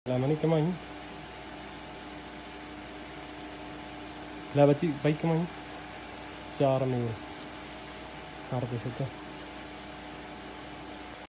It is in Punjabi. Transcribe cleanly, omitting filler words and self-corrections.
ਲੈ ਮਨੀ ਕਮਾਈ। ਲੈ ਬੱਚੀ ਬਾਈ ਕਮਾਈ 4 ਮੇਲ ਕਰ ਦੇ ਸਿੱਧਾ।